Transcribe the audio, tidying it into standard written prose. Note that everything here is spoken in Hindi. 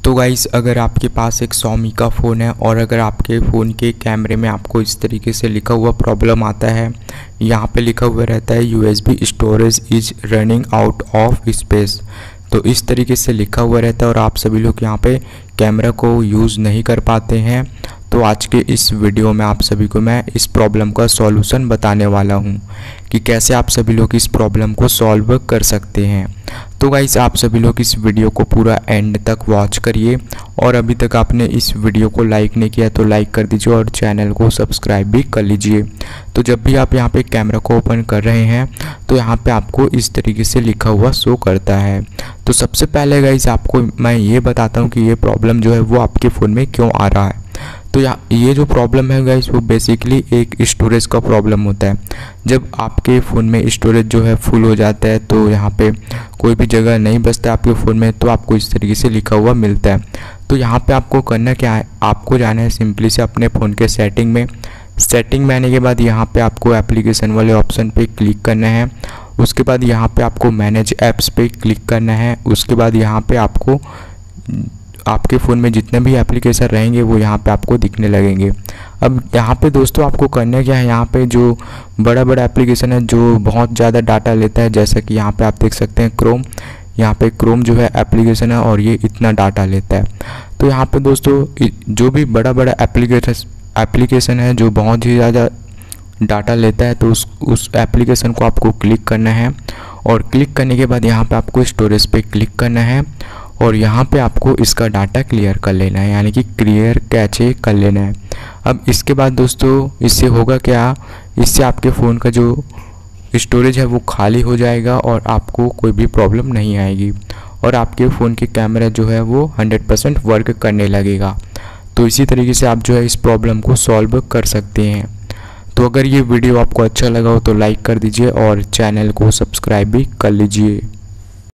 तो गाइस, अगर आपके पास एक Xiaomi का फ़ोन है और अगर आपके फ़ोन के कैमरे में आपको इस तरीके से लिखा हुआ प्रॉब्लम आता है, यहाँ पे लिखा हुआ रहता है USB storage is running out of space. तो इस तरीके से लिखा हुआ रहता है और आप सभी लोग यहाँ पे कैमरा को यूज़ नहीं कर पाते हैं। तो आज के इस वीडियो में आप सभी को मैं इस प्रॉब्लम का सॉल्यूशन बताने वाला हूँ कि कैसे आप सभी लोग इस प्रॉब्लम को सॉल्व कर सकते हैं। तो गाइस, आप सभी लोग इस वीडियो को पूरा एंड तक वॉच करिए और अभी तक आपने इस वीडियो को लाइक नहीं किया तो लाइक कर दीजिए और चैनल को सब्सक्राइब भी कर लीजिए। तो जब भी आप यहाँ पे कैमरा को ओपन कर रहे हैं तो यहाँ पे आपको इस तरीके से लिखा हुआ शो करता है। तो सबसे पहले गाइस, आपको मैं ये बताता हूँ कि ये प्रॉब्लम जो है वो आपके फ़ोन में क्यों आ रहा है। तो ये जो प्रॉब्लम है गाइस, वो बेसिकली एक स्टोरेज का प्रॉब्लम होता है। जब आपके फ़ोन में स्टोरेज जो है फुल हो जाता है तो यहाँ पे कोई भी जगह नहीं बचता है आपके फ़ोन में, तो आपको इस तरीके से लिखा हुआ मिलता है। तो यहाँ पे आपको करना क्या है, आपको जाना है सिंपली से अपने फ़ोन के सेटिंग में। सेटिंग में आने के बाद यहाँ पे आपको एप्लीकेशन वाले ऑप्शन पे क्लिक करना है। उसके बाद यहाँ पे आपको मैनेज ऐप्स पे क्लिक करना है। उसके बाद यहाँ पे आपको आपके फ़ोन में जितने भी एप्लीकेशन रहेंगे वो यहाँ पे आपको दिखने लगेंगे। अब यहाँ पे दोस्तों आपको करना क्या है, यहाँ पे जो बड़ा बड़ा एप्लीकेशन है जो बहुत ज़्यादा डाटा लेता है, जैसा कि यहाँ पे आप देख सकते हैं क्रोम। यहाँ पे क्रोम जो है एप्लीकेशन है और ये इतना डाटा लेता है। तो यहाँ पे दोस्तों जो भी बड़ा बड़ा एप्लीकेशन है जो बहुत ही ज़्यादा डाटा लेता है, तो उस एप्लीकेशन को आपको क्लिक करना है और क्लिक करने के बाद यहाँ पे आपको स्टोरेज पे क्लिक करना है और यहाँ पे आपको इसका डाटा क्लियर कर लेना है, यानी कि क्लियर कैचे कर लेना है। अब इसके बाद दोस्तों इससे होगा क्या, इससे आपके फ़ोन का जो स्टोरेज है वो खाली हो जाएगा और आपको कोई भी प्रॉब्लम नहीं आएगी और आपके फ़ोन के कैमरा जो है वो 100% वर्क करने लगेगा। तो इसी तरीके से आप जो है इस प्रॉब्लम को सॉल्व कर सकते हैं। तो अगर ये वीडियो आपको अच्छा लगा हो तो लाइक कर दीजिए और चैनल को सब्सक्राइब भी कर लीजिए।